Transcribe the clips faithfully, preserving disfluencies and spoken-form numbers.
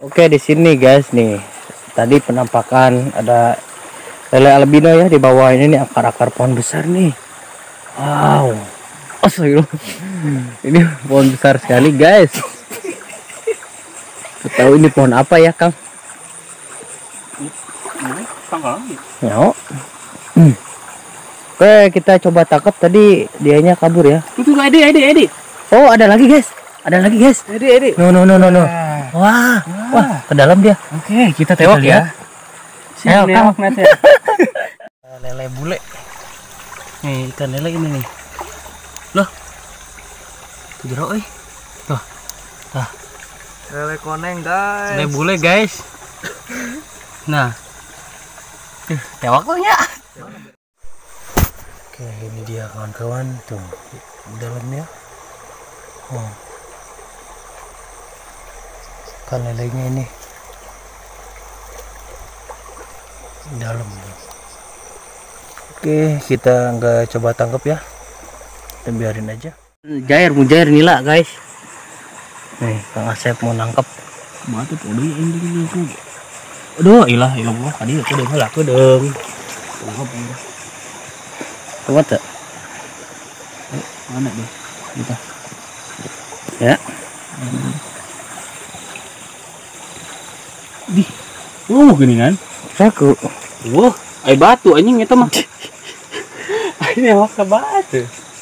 Oke, di sini guys nih. Tadi penampakan ada lele albino ya di bawah ini nih, akar-akar pohon besar nih. Wow. Astagfirullah. Ini pohon besar sekali, guys. Tahu ini pohon apa ya, Kang? Ya. Hmm. Oke, kita coba tangkap, tadi dianya kabur ya. Itu Edi, Edi, Edi. Oh, ada lagi, guys. Ada lagi, guys. Edi, Edi. No, no, no, no, no. Wah, wah, ke dalam dia. Oke, kita tewak ya. Ayo, Kang. ya. Lele bule. Nih, ikan lele ini nih. Loh. Tuh jeruk euy. Tuh. Tah. Lele koneng, guys. Lele bule, guys. Nah. Tuh, tewak tuh ya. Oke, ini dia kawan-kawan tuh di dalamnya. Oh. Kan lelenya ini di dalam. Oke, kita nggak coba tangkap ya. Kita biarin aja. Jair, mujair nila, guys. Nih, Kang Asep mau nangkap. Matu tuh deui ini ini. Aduh, ilah ilah tadi aku udah ngelak deung. Tangkap ini. Coba tak? Mana deh? Kita. Ya. Di. Oh, gini kan? Saku. Wah, ai batu anjing eta mah. Ini awak batu.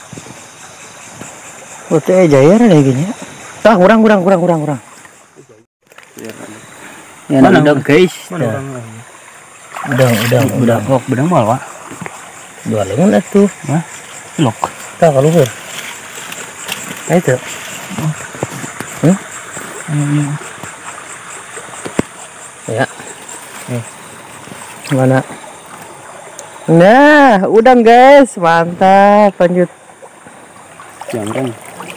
Oh, teh jair ada gini. Ah, kurang kurang kurang kurang kurang. Ya, mana udah guys. Mana Ya. orang Udah, udah, udah. Oh, bedang mal, Pak. Dua lengan atuh. Hah? Lok. Tak kalau ber. Ayo tuh. Hmm? Ya. Nih. Mana? Nah, udang guys, mantap. Lanjut. Jangan.